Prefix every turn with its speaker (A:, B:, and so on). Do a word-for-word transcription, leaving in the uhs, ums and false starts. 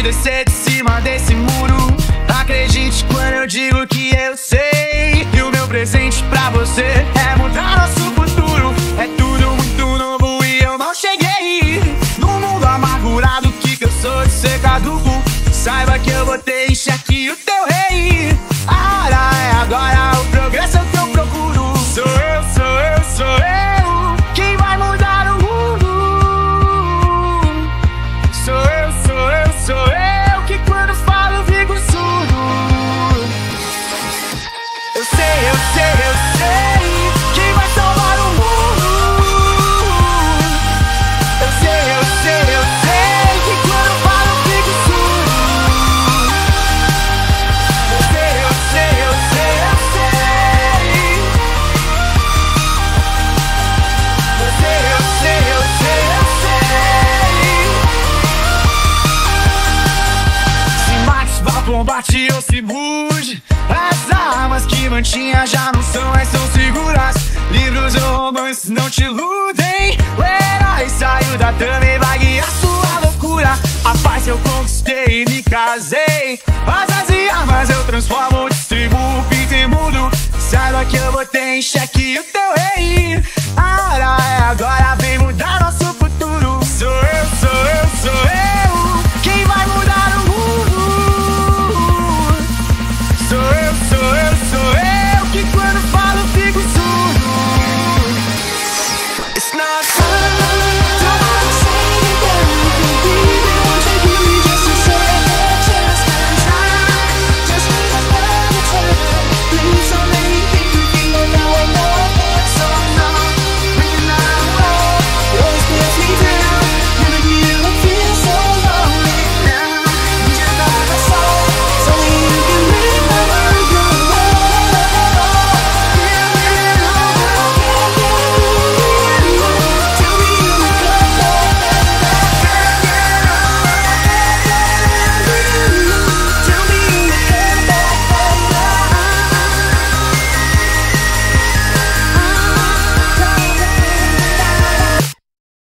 A: descer de cima desse muro. Acredite quando eu digo que eu sei. E o meu presente pra você é mudar nosso futuro. É tudo muito novo e eu não cheguei num mundo amargurado que cansou de ser caduco. Saiba que eu botei em xeque o teu rei. A hora é agora, o progresso é o que eu procuro. Sou eu, sou eu, sou eu quem vai mudar o mundo. Sou eu, sou eu, sou eu que quando falo fico surdo. Eu sei, eu sei, eu sei quem vai salvar o mundo. Eu sei, eu sei, eu sei que quando falo fico surdo. Eu sei, eu sei, eu sei, eu sei. Eu sei, eu sei, eu sei, eu sei. Se Max vá pro combate ou se mude, as armas que mantinha já não são mais tão seguras. Livros ou romances não te iludem. O herói saiu da trama e vai guiar sua loucura. A paz eu conquistei e me casei. Asas e armas eu transformo, distribuo, pinto e mudo. Saiba que eu botei em xeque o teu rei. A hora é agora,